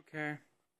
Okay.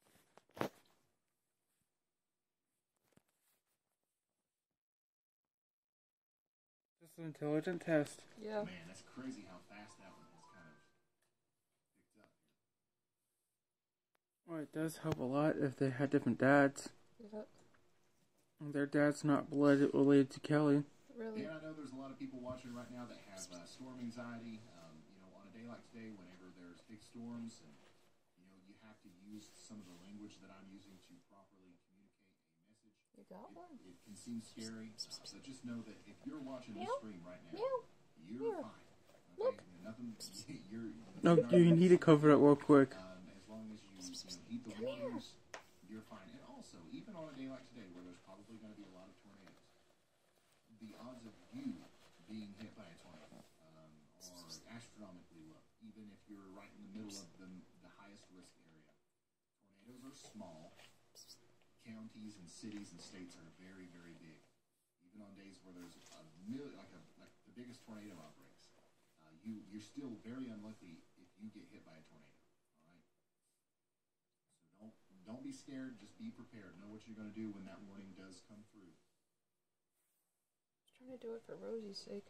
Just an intelligent test. Yeah. Man, that's crazy how fast that one has kind of picked up here. Well, it does help a lot if they had different dads. Yep. And their dad's not blood related to Kelly. Really? And I know there's a lot of people watching right now that have storm anxiety. On a day like today, whenever there's big storms, and you have to use some of the language that I'm using to properly communicate a message. You got one? It can seem scary, but just know that if you're watching this stream right now, Meow. you're Meow. fine. Okay? Look. Nothing. You're No, not you need to cover it real quick. as long as you heed the warnings, you're fine. And also, even on a day like today, where there's probably going to be a lot of tornadoes, the odds of you being hit by a tornado are astronomically low. Even if you're right in the middle of the highest risk area, tornadoes are small. Counties and cities and states are very, very big. Even on days where there's a million, like the biggest tornado outbreaks, you're still very unlucky if you get hit by a tornado. All right. So don't be scared. Just be prepared. Know what you're going to do when that warning does come through. Just trying to do it for Rosie's sake.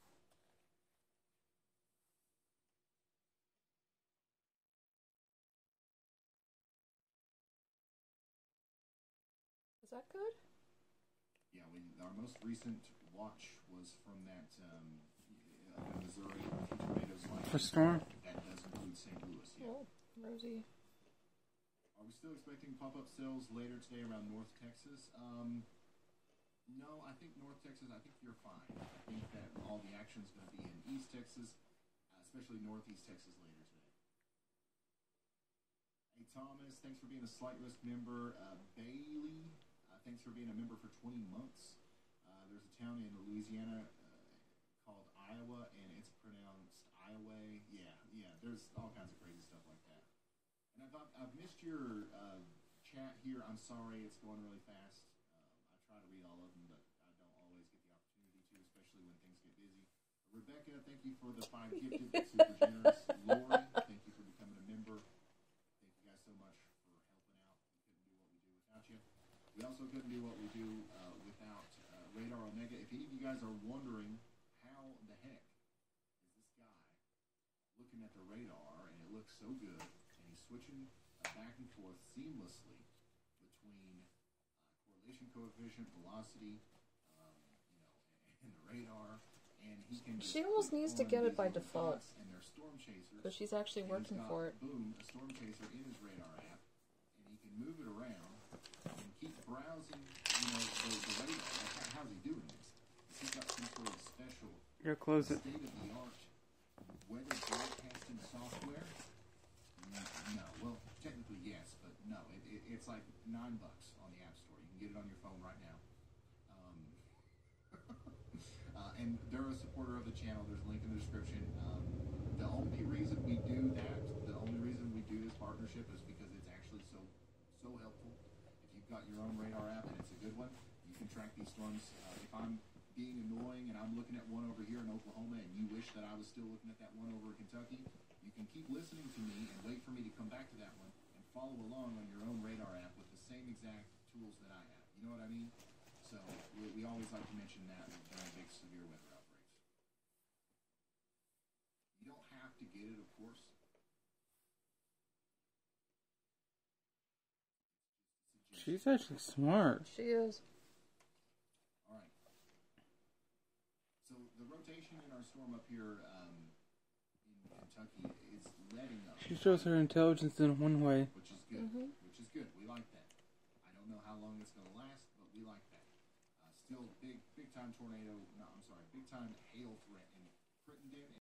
Is that good? Yeah, our most recent watch was from that Missouri tornadoes like The storm? that does include St. Louis. Yeah. Oh, Rosie. Are we still expecting pop-up sales later today around North Texas? No, I think North Texas, I think you're fine. I think that all the action is going to be in East Texas, especially Northeast Texas later today. Hey, Thomas, thanks for being a Slight Risk member. Bailey, thanks for being a member for 20 months. There's a town in Louisiana called Iowa, and it's pronounced Iowa. Yeah, there's all kinds of crazy stuff like that. And I've missed your chat here. I'm sorry, it's going really fast. I try to read all of them, but I don't always get the opportunity to, especially when things get busy. Rebecca, thank you for the 5 gifted. That's super generous. Lori, thank you for becoming a member. Thank you guys so much for helping out. We couldn't do what we do without you. We also couldn't do what we do without Radar Omega. If any of you guys are wondering how the heck is this guy looking at the radar and it looks so good, and he's switching back and forth seamlessly between correlation coefficient, velocity, and the radar, and he can. She almost needs to get it by default. And they're storm chasers. Because she's actually working for it. Boom, a storm chaser in his radar app, and he can move it around and keep browsing, the radar. How's he doing this? He's got some sort of special state-of-the-art weather broadcasting software. No, well, technically yes, but no. It's like $9 on the App Store. You can get it on your phone right now. And they're a supporter of the channel. There's a link in the description. The only reason we do that, the only reason we do this partnership is because it's actually so helpful. If you've got your own radar app and it's a good one, you can track these storms. If I'm being annoying and I'm looking at one over here in Oklahoma and you wish that I was still looking at that one over in Kentucky, you can keep listening to me and wait for me to come back to that one and follow along on your own radar app with the same exact tools that I have. You know what I mean? So we always like to mention that during big severe weather outbreaks. You don't have to get it, of course. She's actually smart. She is. All right. So the rotation in our storm up here in Kentucky is letting up. She shows her intelligence in one way. Which is good. Which is good. We like that. I don't know how long it's going to last, but we like that. Still big time tornado. No, I'm sorry. Big time hail threat in Crittenden.